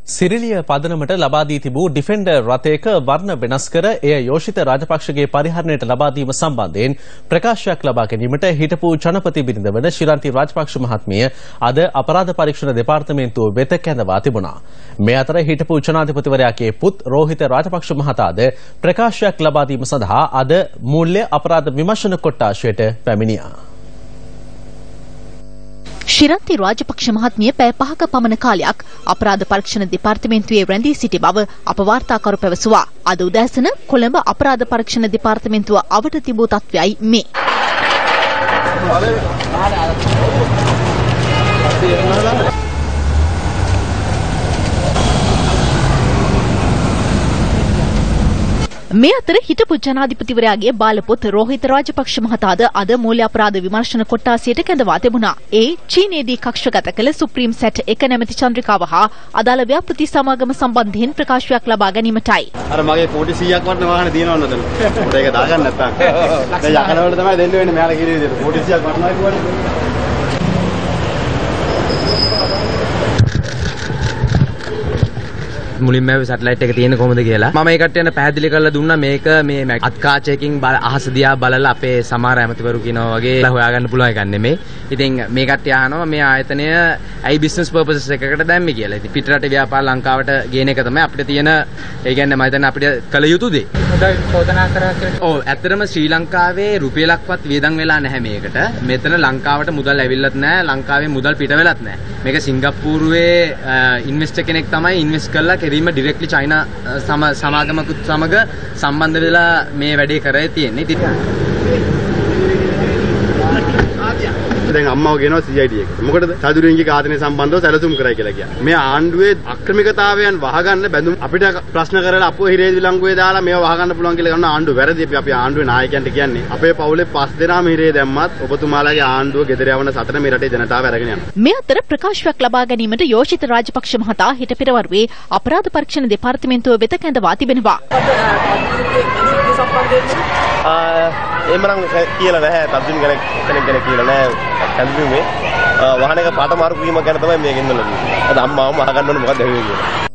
සිරිලිය පදනමට ලබා දී තිබූ ඩිෆෙන්ඩර් රථයක වර්ණ වෙනස් කර එය යෝෂිත රාජපක්ෂගේ පරිහරණයට ලබා දීම සම්බන්ධයෙන් ප්‍රකාශයක් ලබා ගැනීමට හිටපු ජනපති බිරිඳ වන ශිරන්ති රාජපක්ෂ මහත්මිය අද අපරාධ පරීක්ෂණ දෙපාර්තමේන්තුව වෙත කැඳවා තිබුණා. මේ අතර හිටපු ජනාධිපතිවරයාගේ පුත් රෝහිත රාජපක්ෂ මහතාද ප්‍රකාශයක් ලබා දීම සඳහා අද මූල්‍ය අපරාධ විමර්ශන කොට්ටාශයට පැමිණියා. ශිරන්ති රාජපක්ෂ මහත්මිය පැය 5ක පමණ කාලයක් අපරාධ පරීක්ෂණ දෙපාර්තමේන්තුවේ රැඳී සිටි බව අප වාර්තාකරු පැවසුවා. අද උදෑසන කොළඹ අපරාධ පරීක්ෂණ දෙපාර්තමේන්තුව අවට තිබූ තත්ත්වයයි මේ. මේ අතර හිටපු ජනාධිපතිවරයාගේ බාලපුත් රෝහිත රාජපක්ෂ මහතාද අද මූල්‍ය අපරාධ විමර්ශන කොට්ටාසියට කැඳවා තිබුණා. ඒ චීනයේදී කක්ෂගත කළ සුප්‍රීම් සැට් එක නැමැති චන්ද්‍රිකාව හා අදාළ ව්‍යාපෘති සමාගම සම්බන්ධයෙන් ප්‍රකාශයක් ලබා ගැනීමටයි. අර මගේ කෝටි 100ක් වටන වාහනේ තියෙනවද නැතන? උඩ ඒක දාගන්න නැත්තම්. දැන් යකනවල තමයි දෙන්න වෙන්නේ මෙයාලා කිරි විදියට. කෝටි 100ක් වටනවා කියවනේ. මුලින්ම සැටලයිට් එක තියෙන කොහොමද කියලා මම ඒ කට්ටියන්ට පැහැදිලි කරලා දුන්නා. මේක මේ අත්කාචයකින් අහස දිහා බලලා අපේ සමහර ඇමතිවරු කියනවා වගේ හොයාගන්න පුළුවන් එකක් නෙමෙයි. ඉතින් මේ කට්ටිය අහනවා මේ ආයතනය ඇයි බිස්නස් පර්පසස් එකකට දැම්මේ කියලා. ඉතින් පිටරට ව්‍යාපාර ලංකාවට ගේන එක තමයි අපිට තියෙන ඒ කියන්නේ මම හිතන්නේ අපිට කළ යුතු දේ. හොඳයි චෝදනා කරා කියලා. ඔව් ඇත්තටම ශ්‍රී ලංකාවේ රුපියලක්වත් වියදම් වෙලා නැහැ මේකට. මෙතන ලංකාවට මුදල් ඇවිල්ලත් නැහැ. ලංකාවේ මුදල් පිට වෙලත් නැහැ. මේක සිංගප්පූරුවේ ඉන්වෙස්ටර් කෙනෙක් තමයි ඉන්වෙස්ට් කරලා කෙරීම ඩිරෙක්ට්ලි චයිනා සමාගමකුත් සමග සම්බන්ධ වෙලා මේ වැඩේ කරේ තියෙන්නේ. දැන් අම්මව ගෙනවා CID එකට. මොකටද? චතුරින්ගේ ආයතනය සම්බන්ධව සැලසුම් කරයි කියලා කියන්නේ. මේ ආණ්ඩුවේ අක්‍රමිකතාවයන් වහගන්න බැඳුම් අපිට ප්‍රශ්න කරලා අපෝ හිරේ විලංගුවේ දාලා මේව වහගන්න පුළුවන් කියලා ගන්න ආණ්ඩුව වැරදි. අපි ආණ්ඩුවේ නායකයන්ට කියන්නේ අපේ පවුලේ 5 දෙනාම හිරේ දැම්මත් ඔබතුමාලාගේ ආණ්ඩුව ගෙදර යවන සතර මේ රටේ ජනතාව අරගෙන යනවා. මේ අතර ප්‍රකාශයක් ලබා ගැනීමට යෝෂිත රාජපක්ෂ මහතා හිට පෙරවරුවේ අපරාධ පරීක්ෂණ දෙපාර්තමේන්තුව වෙත කැඳවා තිබෙනවා. එමනම් කියලා නැහැ. තර්ජුන් කෙනෙක් කියලා නැහැ. කැඳවීමේ වාහනයක පාට මාරු කිරීම ගැන තමයි මේ ගෙන්නලා තියෙන්නේ. අද අම්මාවම අහගන්න ඕනේ මොකක්ද ඇහුවේ කියලා.